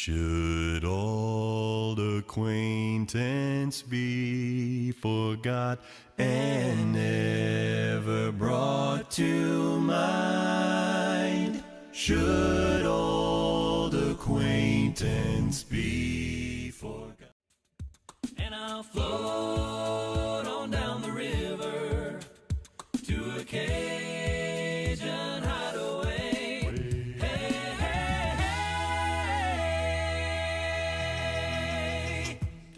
Should old acquaintance be forgot and never brought to mind? Should old acquaintance be forgot? And I'll float on down the river to a Cajun hideaway. Hey, hey, hey.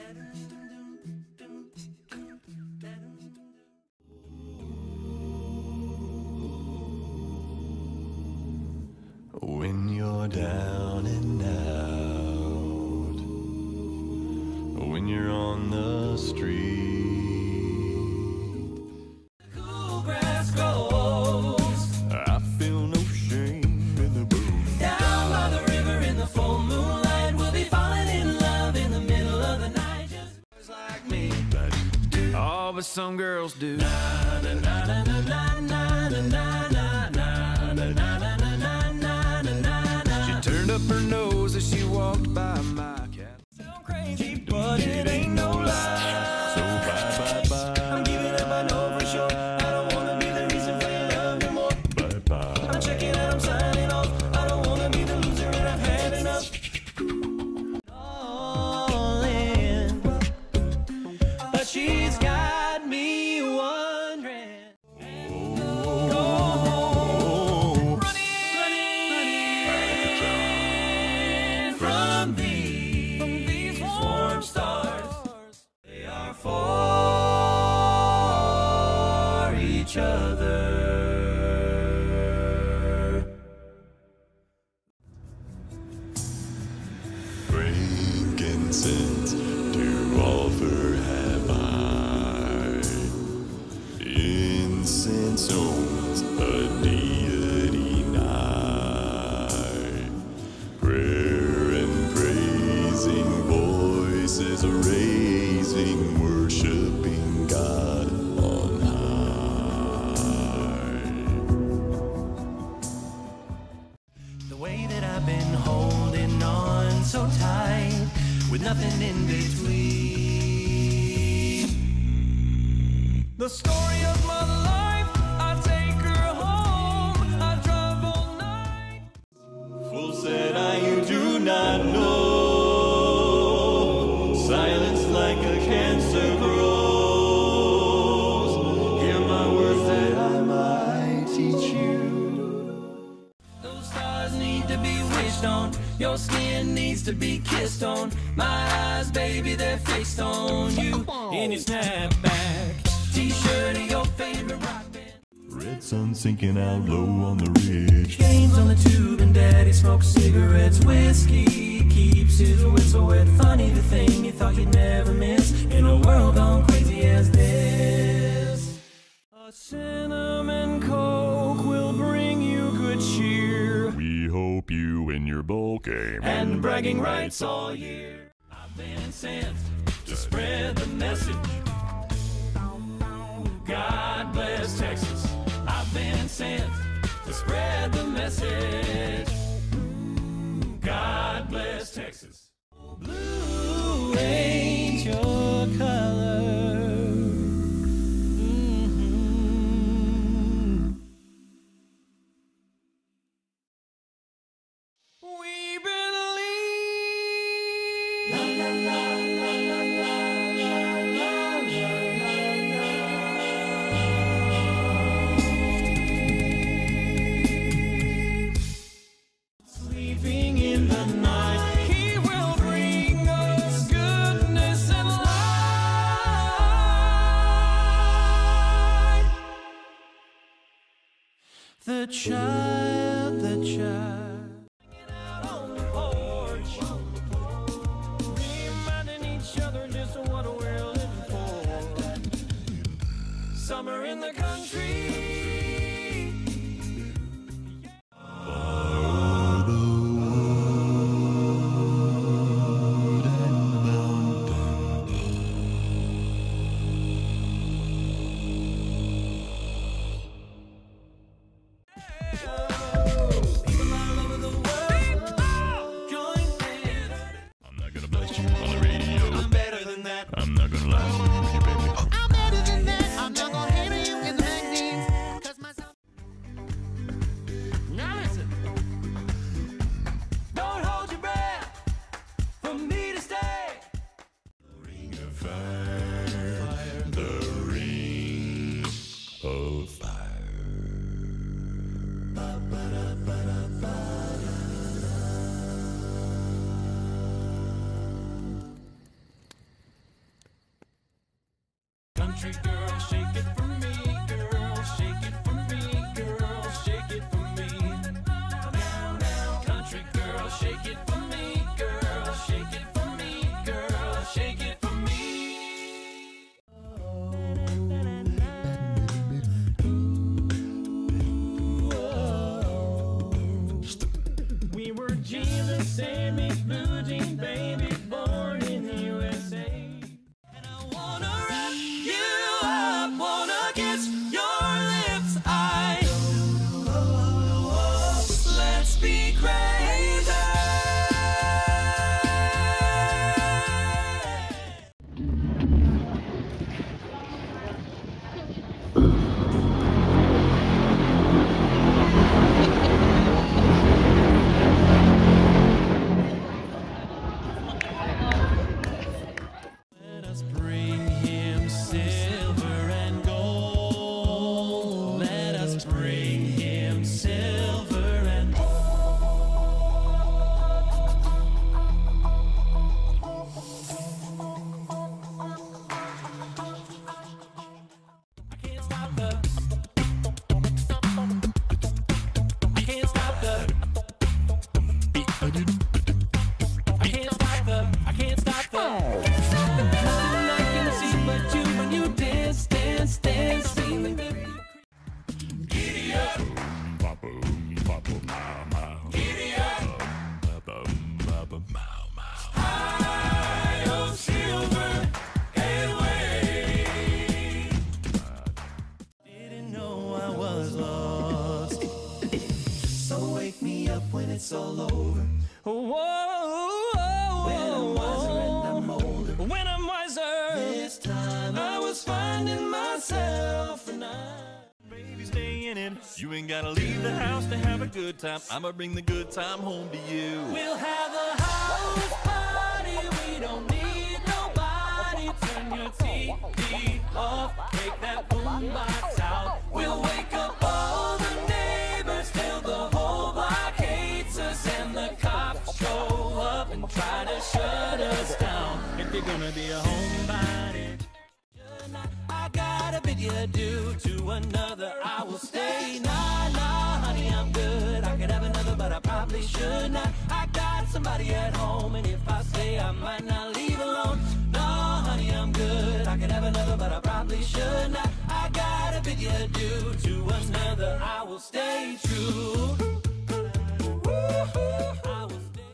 When you're down and out, when you're on the street, cool grass grows. I feel no shame in the booth. Down by the river in the full moonlight, we'll be falling in love in the middle of the night. Just like me. Oh, but some girls do. Na na na na na na na na na na na na. Turned up her nose as she walked by my cat. Sound crazy, but it ain't no lie. So bye, bye, bye. I'm giving up, I know for sure. I don't wanna be the reason for your love no more. Bye, bye. I'm checking out, I'm signing off. I don't wanna be the loser and I've had enough. All in, but she's got me wondering. From these warm stars, they are for each other. Frankincense to offer have I. Incense owns a deity nigh. Prayer and praising voices raising, worshiping God on high. The way that I've been holding on so tight, with nothing in between. The story of my life, I take her home, I drive all night. Fool said I, you do not know. Silence like a cancer grows. Hear my words that I might teach you. Those stars need to be wished on. Your skin needs to be kissed on. My eyes, baby, they're fixed on you. In your snapback t-shirt of your favorite rock band. Red sun sinking out low on the ridge. Games on the tube and daddy smokes cigarettes. Whiskey keeps his whistle wet. Funny the thing you thought you'd never miss in a world gone crazy as this. A cinnamon coke will bring you good cheer. We hope you and your bowl came and bragging rights all year. I've been sent to spread the message. God bless Texas. I've been sent to spread the message. God bless Texas. Blue ain't your color. We believe. La la la la la la la la la. Sleeping in the night, he will bring us goodness and light. The child, hanging out on the porch, reminding each other just what we're living for. Summer in the country. Yeah. Country girl, shake it for me, girl. Shake it for me, girl. Shake it for me. Now, now, country girl, shake it for me, girl. Shake it for me, girl. Shake it for me. We were Jesus, Sammy, Blue Jean, baby, born in the USA. And I wanna wrap you up, wanna kiss your lips. Let's be crazy. Let us bring him silver and gold. Let us bring him silver and gold. I can't stop the. I can't stop the. I can't stop the. I can't stop the. Nothing I can see but you when you dance, dance, dance. Giddy up. Giddy up. High on silver and away. Didn't know I was lost. So wake me up when it's all over. Whoa. When I'm wiser and I'm older. When I'm wiser. This time I was finding myself and baby, stay in it. You ain't gotta leave the house to have a good time. I'ma bring the good time home to you. We'll have a house party. We don't need nobody. Turn your TV off. Take that boombox out. We'll wake up all the neighbors till the whole block hates us and the cops show up and try to shut us down. If you're gonna be a homebody, I gotta bid you adieu to another. I will stay. Nah, nah, honey, I'm good. I could have another, but I probably should not. I got somebody at home, and if I stay, I might not leave alone. Nah, honey, I'm good. I could have another, but I probably should not. I gotta bid you adieu to another. I will stay true. I will stay.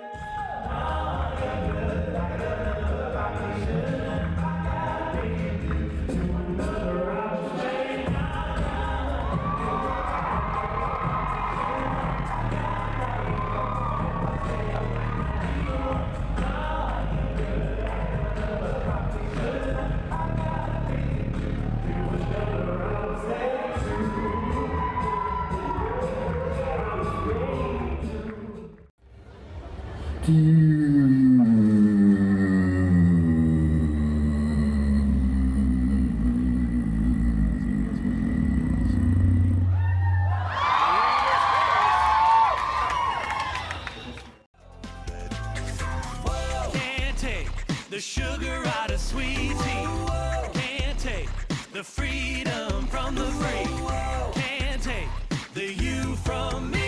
Can't take the sugar out of sweet tea. Can't take the freedom from the free. Can't take the you from me.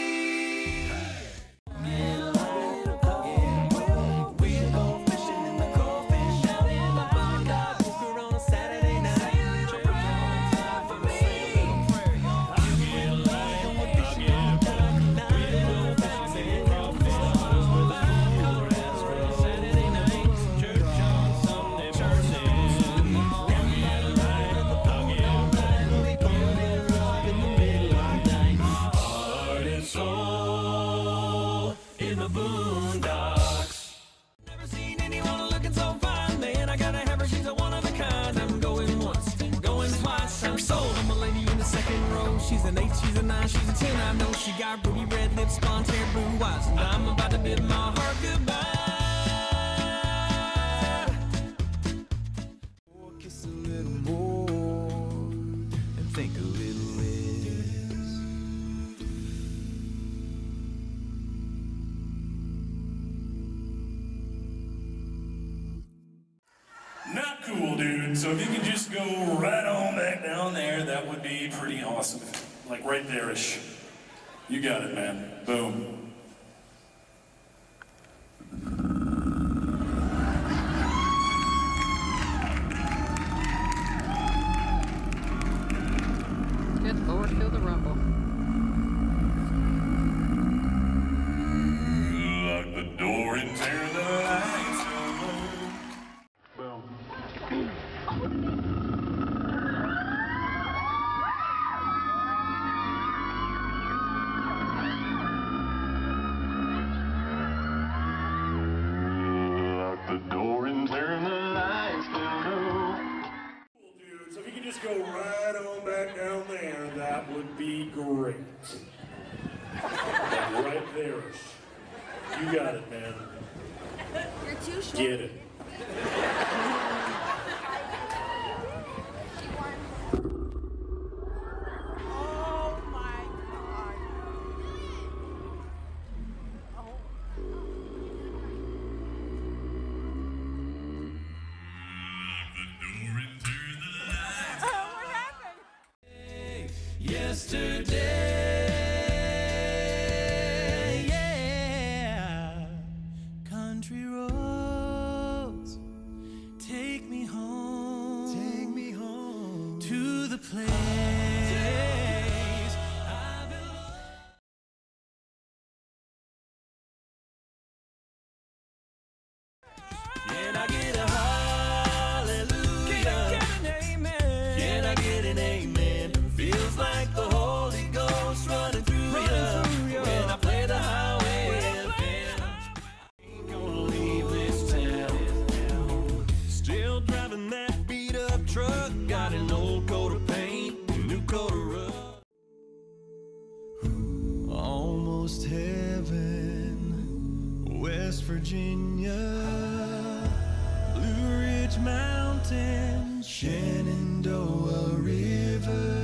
We'll go fishing in the crawfish out in the pond. Poker on a Saturday night. Church on time for me. You get light, I get broke. We'll go fishing in the crawfish out in the pond. Saturday night. Church on Sunday morning. You get light, I get broke. We put it up in the middle of the night. Heart and soul in the boondocks. Never seen anyone looking so fine, man. I gotta have her, she's a one of a kind. I'm going once, going twice, I'm sold. I'm a lady in the second row. She's an 8, she's a 9, she's a 10. I know she got ruby red lips, blonde hair, blue eyes, and I'm about to bid my heart goodbye. Kiss a little more and think a little less. Not Cool, dude. So if you could just go right on back down there, that would be pretty awesome. Like right there-ish. You got it, man. Boom. Good Lord, feel the rumble. Lock the door and tear the lights on. Boom. Lock the door and turn the lights down low. Cool, dude. So if you could just go right on back down there, that would be great. Like right there. You got it, man. You're too short. Get it. Oh my God. What happened? Yesterday, yeah. Country roads, take me home to the place I belong. Can I get a hallelujah? Can I get an amen? Can I get an amen? Feels like the Holy Ghost running through ya when I play the highway FM. Ain't gonna leave this town. Still driving that beat up truck. Got an old coat of paint, a new coat of rust. Almost heaven, West Virginia, Blue Ridge Mountain, Shenandoah River.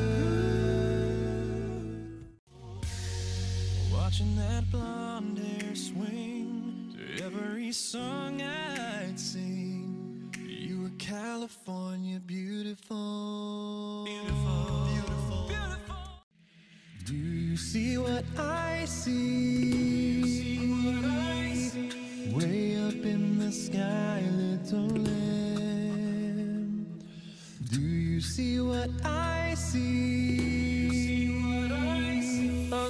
Watching that blonde hair swing to every song I'd sing. You were California beautiful. Beautiful, beautiful, beautiful. Do you see what I see? Way up in the sky, little lamb. Do you see what I see? A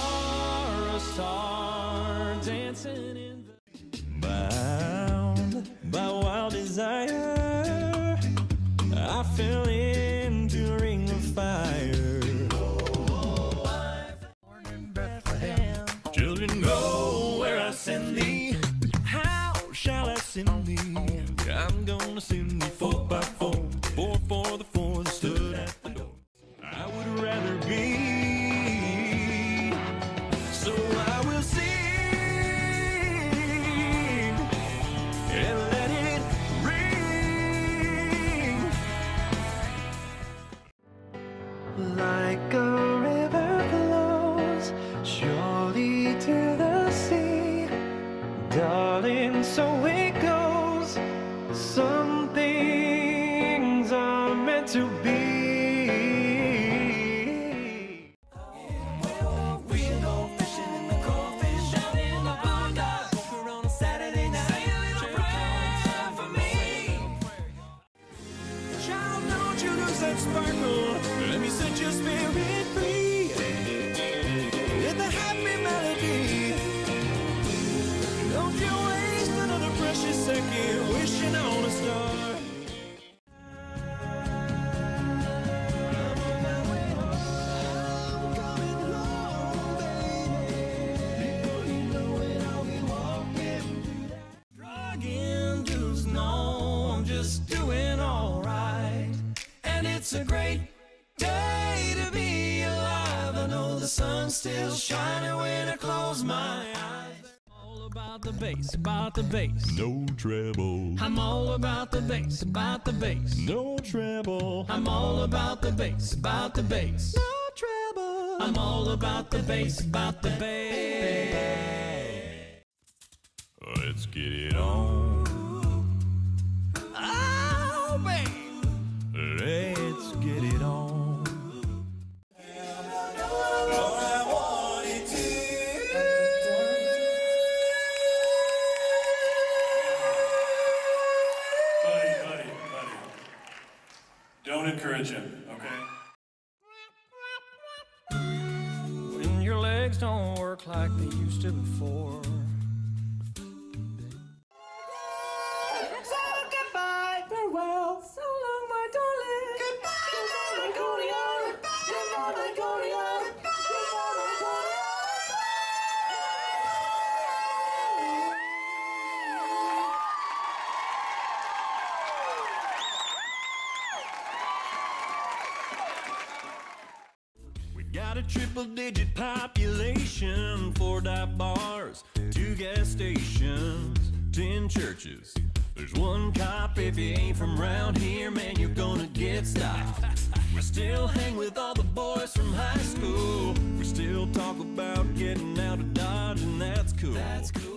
star dancing in the bound by wild desire. I fell into a ring of fire. Born in Bethlehem. Children, go where I send thee. How shall I send thee? I'm gonna send thee 4x4, 4 for the 4 that stood at the door. I would rather be, so I will sing and let it ring. Like a river flows surely to the sea, darling, so it goes. Some things are meant to be. We'll go fishing in the crawfish down in the Bonda. Poker on a Saturday night. Say a little prayer for me. Child, don't you lose that sparkle. Let me set your spirit free with a happy melody. Don't you waste another precious second wishing on a star. Drug-induced, no, I'm just doing alright. And it's a great day to be alive. I know the sun's still shining when I close my eyes. All about the bass, about the bass. No treble. I'm all about the bass, about the bass. No treble. I'm all about the bass, about the bass. No treble. I'm all about the bass, about the bass. Let's get it on. Oh, Don't encourage him, okay? When your legs don't work like they used to before. So goodbye, farewell, so long, my darling. Goodbye, my Goliath. Goodbye, my Goliath. Goodbye, my We got a triple-digit population, 4 dive bars, 2 gas stations, 10 churches. There's 1 cop. If you ain't from round here, man, you're gonna get stopped. We still hang with all the boys from high school. We still talk about getting out of Dodge, and that's cool.